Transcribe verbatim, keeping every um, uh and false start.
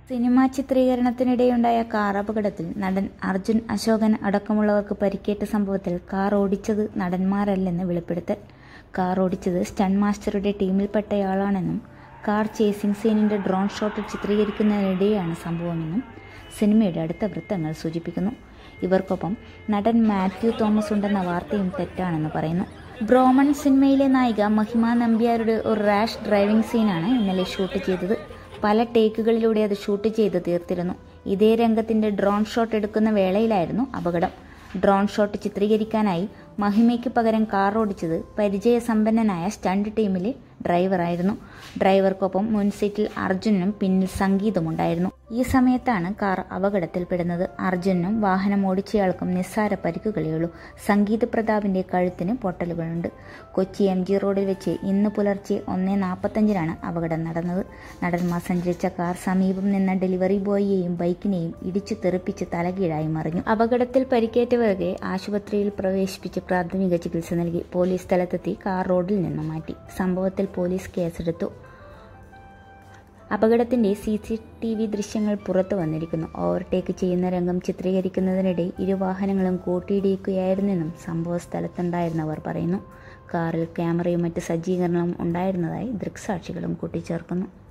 Cinema ചിത്രീകരണത്തിനിടെയുണ്ടായ car അപകടത്തിൽ നടൻ അർജുൻ അശോകൻ അടക്കമുള്ളവർക്ക് പരിക്കേറ്റ സംഭവത്തിൽ കാർ ഓടിച്ചത് നടന്മാരല്ലെന്ന് വെളിപ്പെടുത്തൽ. കാർ ഓടിച്ചത് സ്റ്റണ്ട് മാസ്റ്ററുടെ ടീമിൽപ്പെട്ടയാളാണെന്നും കാർ ചേസിംഗ് സീനിന്റെ ഡ്രോൺ ഷോട്ട് ചിത്രീകരിക്കുന്നതിനിടെയാണ് സംഭവമെന്നും സിനിമയുടെ അടുത്ത വൃത്തങ്ങൾ സൂചിപ്പിക്കുന്നു. ഇവർക്കൊപ്പം നടൻ മാത്യു തോമസ് ഉണ്ടെന്ന വാർത്തയും തെറ്റാണെന്ന് പറയുന്നു. ബ്രോമൺ സിനിമയിലെ നായിക മഹിമ നമ്പ്യാരുടെ ഒരു റാഷ് ഡ്രൈവിംഗ് സീനാണ് ഇന്നലെ ഷൂട്ട് ചെയ്തത്. പല ടേക്കുകളിലൂടെ അത് ഷൂട്ട് ചെയ്ത് തീർത്തിരുന്നു. ഇതേ രംഗത്തിന്റെ ഡ്രോൺ ഷോട്ട് എടുക്കുന്ന വേളയിലായിരുന്നു അപകടം. ഡ്രോൺ ഷോട്ട് ചിത്രീകരിക്കാനായി മഹിമയ്ക്ക് പകരം കാർ ഓടിച്ചത് പരിചയസമ്പന്നനായ സ്റ്റണ്ട് ടീമിലെ ഡ്രൈവറായിരുന്നു. ഡ്രൈവർക്കൊപ്പം മുൻസീറ്റിൽ അർജുനും പിന്നിൽ സംഗീതമുണ്ടായിരുന്നു. ഈ സമയത്താണ് കാർ അപകടത്തിൽപ്പെടുന്നത്. അർജുനും വാഹനം ഓടിച്ചയാൾക്കും നിസ്സാര പരിക്കുകളേയുള്ളൂ. സംഗീത് പ്രതാപിന്റെ കഴുത്തിന് പൊട്ടലുകളുണ്ട്. കൊച്ചി എം ജി റോഡിൽ വെച്ച് ഇന്ന് പുലർച്ചെ ഒന്നേ നാൽപ്പത്തഞ്ചിനാണ് അപകടം നടന്നത്. നടന്മാർ സഞ്ചരിച്ച കാർ സമീപം നിന്ന ഡെലിവറി ബോയിയെയും ബൈക്കിനെയും ഇടിച്ചു തെറിപ്പിച്ച് തലകീഴായി മറിഞ്ഞു. അപകടത്തിൽ പരിക്കേറ്റവരെ ആശുപത്രിയിൽ പ്രവേശിപ്പിച്ച് പ്രാഥമിക ചികിത്സ നൽകി. പോലീസ് സ്ഥലത്തെത്തി കാർ റോഡിൽ നിന്നും മാറ്റി. സംഭവത്തിൽ പോലീസ് കേസെടുത്തു. അപകടത്തിന്റെ സി സി ടി വി ദൃശ്യങ്ങൾ പുറത്തു വന്നിരിക്കുന്നു. ഓവർടേക്ക് ചെയ്യുന്ന രംഗം ചിത്രീകരിക്കുന്നതിനിടെ ഇരുവാഹനങ്ങളും കൂട്ടിയിടിക്കുകയായിരുന്നെന്നും സംഭവ സ്ഥലത്തുണ്ടായിരുന്നവർ പറയുന്നു. കാറിൽ ക്യാമറയും മറ്റ് സജ്ജീകരണവും ഉണ്ടായിരുന്നതായി ദൃക്സാക്ഷികളും കൂട്ടിച്ചേർക്കുന്നു.